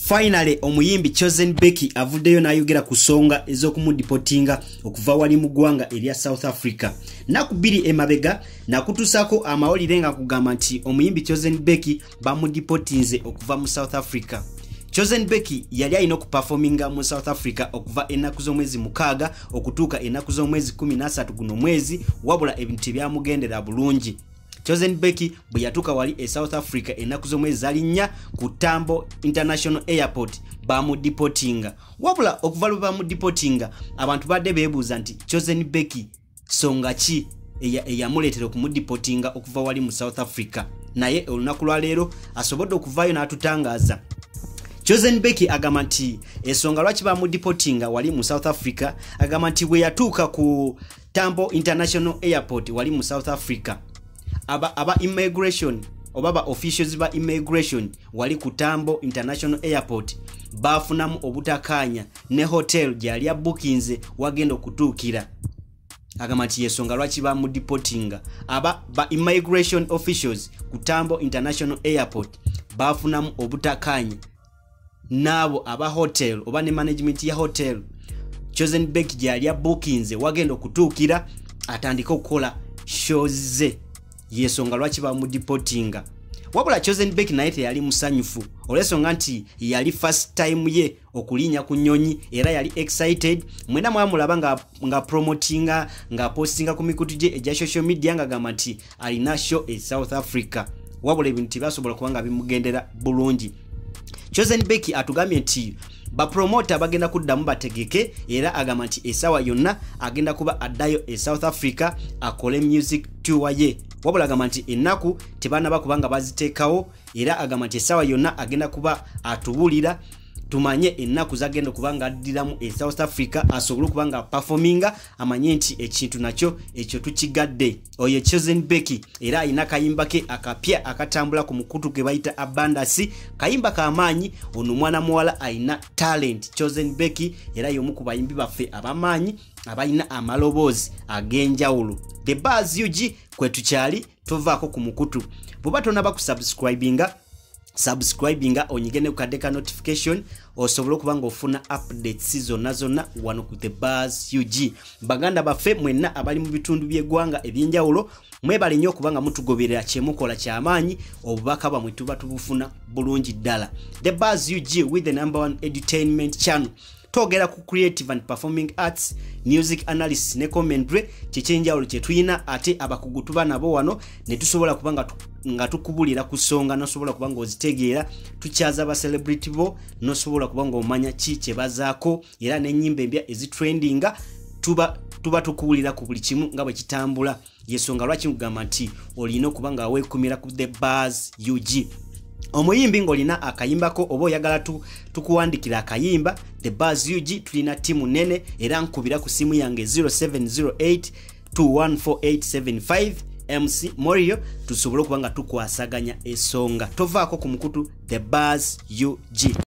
Finally omuyimbi Chosen Becky avuddeyo n'ayogera ku nsonga ez'okumudipotinga okuva wali mu ggwanga erya South Africa. Naku bbiri emabega nakutusako amawulire nga kugamba nti omuyimbi Chosen Becky bamudipotinze okuva mu South Africa. Chosen Becky yali alina okuperforminga mu South Africa okuva ennaku z'omwezi mukaaga okutuuka ennaku z'omwezi 13 guno mwezi, wabula ebintu tebyamugendera bulungi. Chosen Becky bwe yatuuka wali e South Africa ennaku z'omwezi zali 4 ku Tambo International Airport bamudipotinga. Wabula okuva lwe bamudipotinga abantu badde beebuuza nti Chosen Becky songa ki eyamuleetera okumudipotinga okuva wali mu South Africa. Naye olunaku lwa leero asobodde okuvaayo n'atutangaaza. Chosen Becky agamba nti ensonga lwaki bamudipotinga wali mu South Africa, agamba nti bwe yatuuka ku Tambo International Airport wali mu South Africa, aba immigration oba ba officials ba immigration wali ku Tambo International Airport bafunamu obutakanya ne hotel gyali ya bookinze wagenda okutuukira. Agamba nti yensonga lwaki bamudipotinga. Aba ba immigration officials ku Tambo International Airport bafunamu obutakanya nabo aba hotel oba ne management ya hotel Chosen Becky gyali ya bookinze wagenda okutuukira atandika okukola shows ze. Yensonga lwaki bamudipotinga. Wabula Chosen Becky naye teyali musanyufu olw'ensonga nti yali first time ye okulinya ku nnyonyi era yali excited. Mwena mwamulaba nga promotinga nga postinga ku mikutu gye egya social media nga gamba nti alina show e South Africa, wabula ebintu tebyasobola kubanga bimugendera bulungi. Chosen Becky atugambye nti ba promoter bagenda kuddamu bategeke era agamba nti esawa yonna agenda kuba addayo e South Africa akole music tour ye, wabula agamba nti ennaku tebanaba kubanga baziteekawo era agamba nti esawa yonna agenda kuba atubulira tumanye ennaku zagenda kubanga addiramu e South Africa asobole kubanga performinga amanye nti ekintu nakyo ekyo tukigadde. Oyo Chosen Becky era alina kayimba ke akapya akatambula ku mukutu ke bayita Abundance, kayimba k'amaanyi. Ono mwana muwala alina talent Chosen Becky era y'omu ku bayimbi baffe abamaanyi abalina amaloboozi ag'enjawulo. The Buzz UG kwe tukyali tovaako ku mukutu. Bw'oba tonaba subscribinga onyigene kukadeka notification osobola okubanga ofuna updates zonna wano ku The Buzz UG. Baganda baffe mwenna abali mu bitundu by'eggwanga ebyenjawulo mwebale nnyo okubanga mutugoberera kyemukola ky'amaanyi, obubaka bwamwe tuba tubufuna bulungi ddala. The Buzz UG with the #1 entertainment channel. Togera ku creative and performing arts, music analysis ne commentary kyenjawulo kye tuyina ate abakugu tuba nabo wano ne tusobola kubanga nga tukubulira ku nsonga nosobola kubanga ozitegeera, tukyaza ba celebrity bo nosobola kubanga omanya ki kye bazaako era n'ennyimba empya ezitrendinga tuba tukubulira ku buli kimu nga bwe kitambula. Yensonga lwaki nkugamba nti olina okubanga weekumira ku The Buzz UG. Omuyimbi ng'olina akayimbako oba oyagala tukuwandikira akayimba The Buzz UG tulina timu nene era nkubira ku simu yange 0708 214875 MC Morio tusobole kubanga tukwasaganya ensonga. Tovaako ku mukutu The Buzz UG.